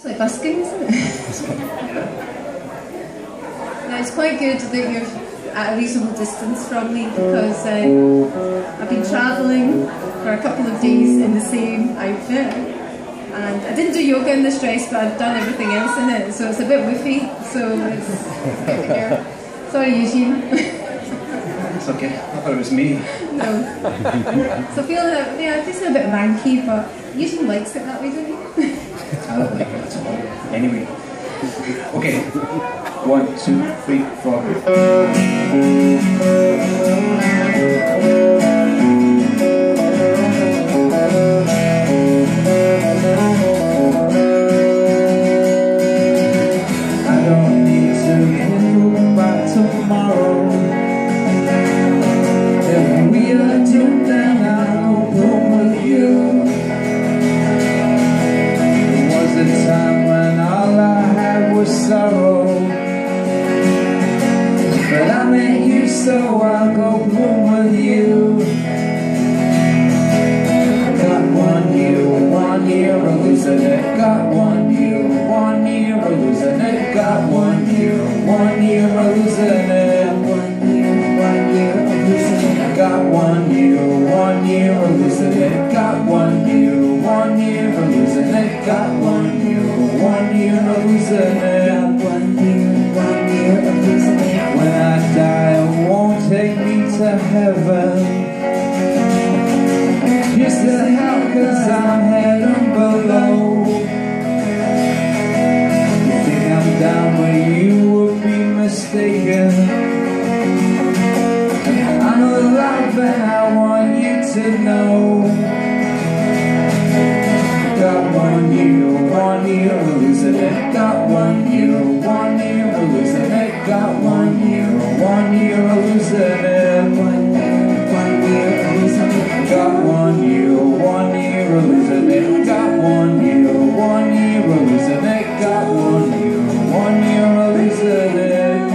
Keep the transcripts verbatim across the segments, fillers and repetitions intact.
It's like busking, isn't it? Now, it's quite good that you're at a reasonable distance from me because uh, I've been travelling for a couple of days in the same outfit, and I didn't do yoga in this dress, but I've done everything else in it, so it's a bit woofy. So it's, it's here. Sorry, Eugene. It's okay. I thought it was me. No. So feeling a, yeah, just a bit manky, but Eugene likes it that way, doesn't he? I don't like it at all. Anyway. Okay. One, two, three, four. I don't need to get by tomorrow. If we are doomed, then I'll go home with you. There was a time when all I had was sorrow, but I met you, so I'll go home with you. Got one year, one year of losing it. Got one year, one year of losing it. Got one year, one year of losing it. One year, one year of losing it. Got one year, one year of losing it. Got one year, one year of losing it. Got one year, one year of losing it. Got one year, one year of losing it. When I die, it won't take me to heaven. Just to help, cause I'm heading below. You think I'm down, but you would be mistaken. I'm alive and I want you to know. Got one year, one year of losing it. Got one year, one year of losing it. Got one year, one year of losing it. One year, one year of losing it. Got one year, one year of losing it. Got one year, one year of losing it. Got one year, one year of losing it.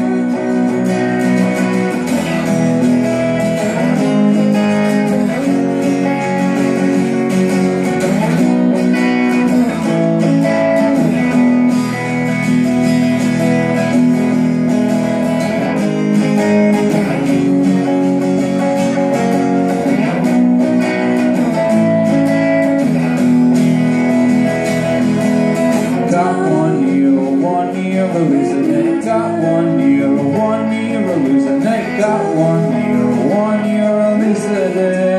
Got one year, one year of losing it. Got one year, one year of losing it. Got one year, one year of losing it.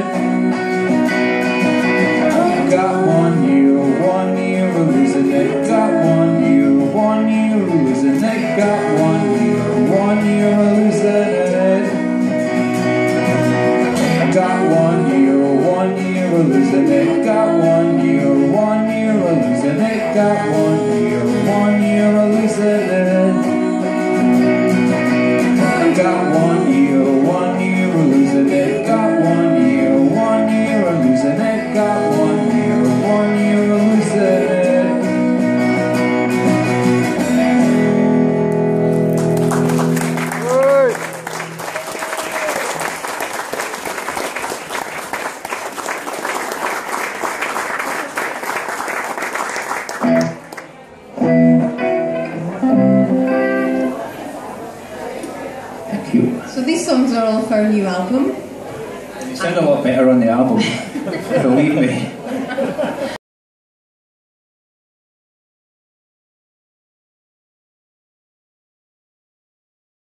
Got one year, one year of losing it. Got one year, one year of losing it. Got one year, one year of losing it. Got one year, one year of losing it. Got one year, one year of losing it. Got one year, one year of losing it. Got one year, one year of losing it. Got one year, one year of losing it. Got one year, one year of losing it. Thank you. So these songs are all for our new album. You sound a lot better on the album, believe me.